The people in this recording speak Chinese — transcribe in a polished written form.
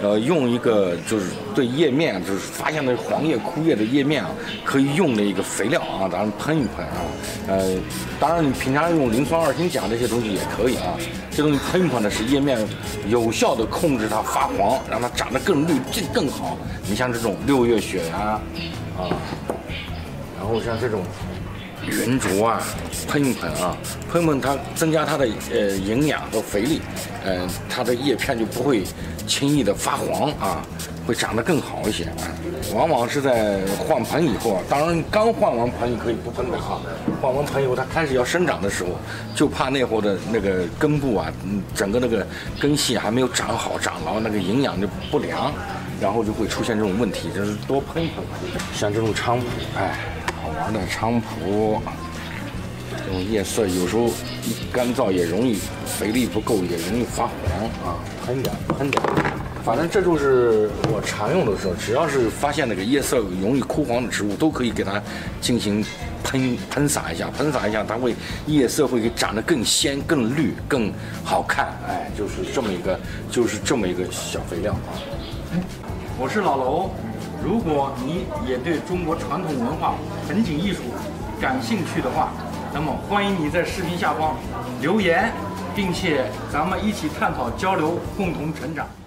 用一个就是对叶面，就是发现的黄叶枯叶的叶面啊，可以用的一个肥料啊，咱们喷一喷啊。当然你平常用磷酸二氢钾这些东西也可以啊。这东西喷一喷呢，使叶面有效的控制它发黄，让它长得更绿更好。你像这种6月雪呀，然后像这种云竹啊，喷一喷啊，喷一喷它增加它的营养和肥力，它的叶片就不会轻易的发黄啊，会长得更好一些啊。往往是在换盆以后啊，当然刚换完盆你可以不喷它啊，换完盆以后它开始要生长的时候，就怕那会儿的那个根部啊，整个那个根系还没有长好长牢，那个营养就不良，然后就会出现这种问题，就是多喷一喷。像这种菖蒲，好玩的菖蒲，这种叶色有时候干燥也容易，肥力不够也容易发黄啊，喷点。反正这就是我常用的时候，只要是发现那个叶色容易枯黄的植物，都可以给它进行喷洒一下，它会叶色会长得更鲜、更绿、更好看。就是这么一个小肥料啊。我是老楼，如果你也对中国传统文化、盆景艺术感兴趣的话，那么欢迎你在视频下方留言，并且咱们一起探讨交流，共同成长。